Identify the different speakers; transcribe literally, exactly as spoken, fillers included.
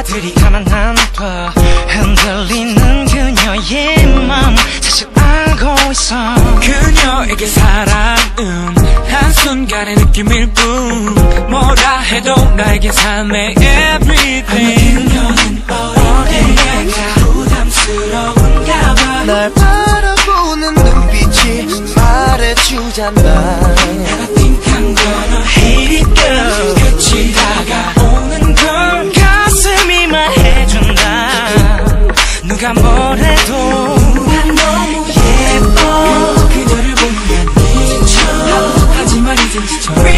Speaker 1: 여자들이 가만 안 둬. 흔들리는 그녀의 맘 사실 알고 있어.
Speaker 2: 그녀에게 사랑은 한순간의 느낌일 뿐, 뭐라 해도 나에겐 삶의 everything. 그녀는 어디에가 부담스러운가 봐.
Speaker 3: 날 바라보는 눈빛이 말해주잖아.
Speaker 2: 내가 띵한 건 hate it girl. 끝이 다가오는 걸
Speaker 1: 가슴이 말해준다. 누가 뭐래도
Speaker 2: 난 너무 예뻐. 그녀를 보면 지쳐. 하지만 이젠 지쳐.